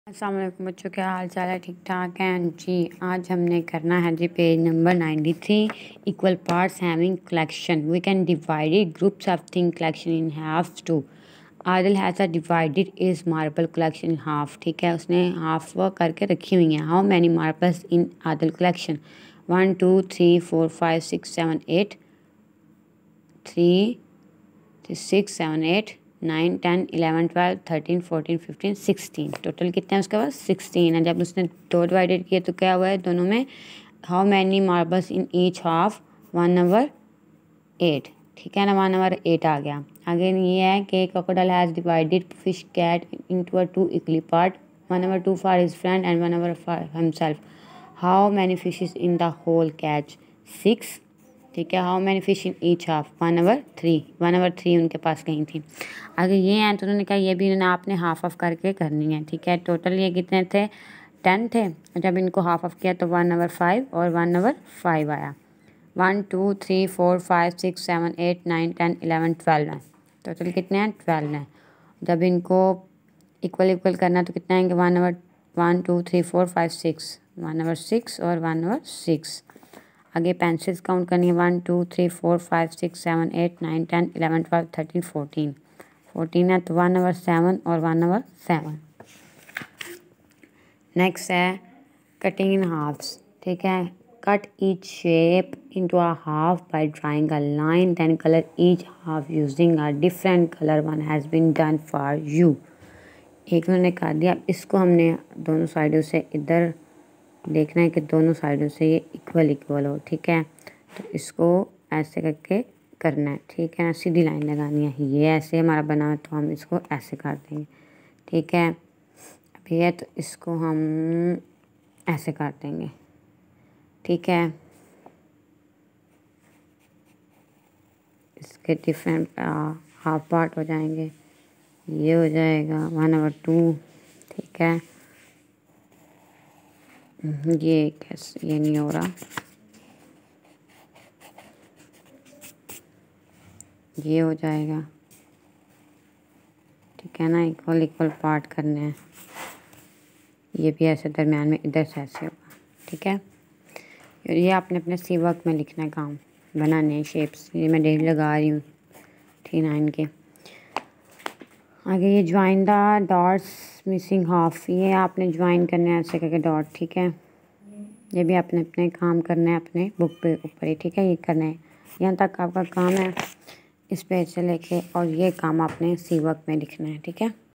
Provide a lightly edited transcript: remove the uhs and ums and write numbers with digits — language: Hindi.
अस्सलाम वालेकुम बच्चों, क्या हाल चाल है? ठीक ठाक हैं जी। आज हमने करना है जी page number 93, equal parts having collection. We can divided groups of thing collection in half two. Adil has divided his marble collection in half. ठीक है, उसने हाफ वर्क करके रखी हुई हैं। How many marbles in Adil collection? 1 2 3 4 5 6 7 8 3 6 7 8 9 10 11 12 13 14 15 16। Total कितने हैं उसके पास? 16 है। जब उसने दो डिवाइडेड किए तो क्या हुआ है दोनों में? How many marbles in each half? 1/8। ठीक है ना, 1/8 आ गया। आगे ये है कि crocodile has divided fish cat into a 2 equally part, 1/2 for his friend and 1/4 for himself. How many fishes in the whole catch? 6। ठीक है। How many fish in each half? 1/3। 1/3 उनके पास कहीं थी। आगे ये हैं तो उन्होंने कहा ये भी उन्होंने आपने हाफ ऑफ करके करनी है। ठीक है, टोटल ये कितने थे? 10 थे। जब इनको हाफ ऑफ किया तो 1/5 और 1/5 आया। 1 2 3 4 5 6 7 8 9 10 11 12 है। टोटल कितने हैं? 12 हैं। जब इनको इक्वल करना तो कितना आएंगे? 1 2 3 4 5 6, 1/6 और 1/6। आगे पेंसिल्स काउंट करनी है। 1 2 3 4 5 6 7 8 9 10 11 12 13 14। 14 है तो 1/7 और 1/7। नेक्स्ट है कटिंग इन हाफ्स। ठीक है, cut each shape into a half by drawing a line, then colour each half using a different colour one has been done for you. एक उन्होंने कर दिया। इसको हमने दोनों साइडों से इधर देखना है कि दोनों साइडों से ये इक्वल हो। ठीक है, तो इसको ऐसे करके करना है। ठीक है, सीधी लाइन लगानी है। ये ऐसे हमारा बना है तो हम इसको ऐसे कर देंगे। ठीक है, अभी है तो इसको हम ऐसे कर देंगे। ठीक है, इसके डिफरेंट हाफ पार्ट हो जाएंगे। ये हो जाएगा 1/2। ठीक है, ये कैसे? ये नहीं हो रहा। ये हो जाएगा। ठीक है ना, इक्वल पार्ट करने हैं। ये भी ऐसे दरम्यान में इधर से ऐसे होगा। ठीक है, और ये आपने अपने सी वर्क में लिखना है काम बनाने शेप्स। ये मैं डेली लगा रही हूँ 39 के। आगे ये join the dots missing half, ये आपने ज्वाइन करना है ऐसे करके डॉट। ठीक है, ये भी आपने अपने काम करना है अपने बुक पे ऊपर ही। ठीक है, ये करना है। यहाँ तक आपका काम है इस पेज से लेके, और ये काम आपने सी वर्क में लिखना है। ठीक है।